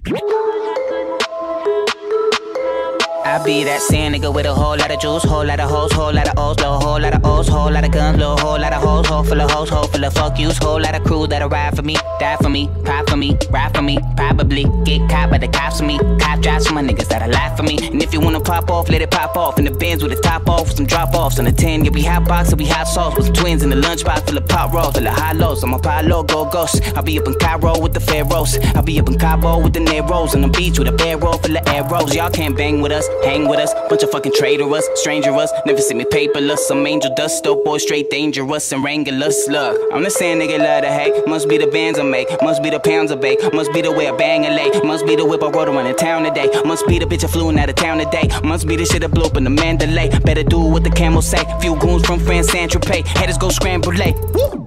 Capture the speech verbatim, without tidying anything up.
I be that sand nigga with a whole lot of juice, whole lot of hoes, whole lot of O's, little whole lot of O's, whole lot of guns, little whole lot of hoes, whole full of hoes, whole full of fuck yous, whole lot of crew that'll ride for me, die for me, pop for me, ride for me, probably get caught by the cops for me, cop drives for my niggas that'll lie for me. And if you wanna pop off, let it pop off in the Benz with the top off, with some drop offs on the ten. Yeah, we hot box and we hot sauce with some twins in the lunchbox full of pop rolls, full of high lows. I'm a pilo, go ghost. I'll be up in Cairo with the Pharaohs. I'll be up in Cabo with the Neros on the beach with a barrel full of arrows. Y'all can't bang with us, hang with us. Bunch of fucking traitor us, stranger us. Never see me paperless. Some angel dust, dope boy, straight dangerous and wranglers. Look, I'm the sand nigga, love to hate. Must be the bands I make, must be the pounds I bake, must be the way I bang and lay, must be the whip I rode around in town today, must be the bitch I flew in out of town today, must be the shit I blew up in the Mandalay. Better do what the camels say. Few goons from France, Saint Tropez, haters go scramble. Woo!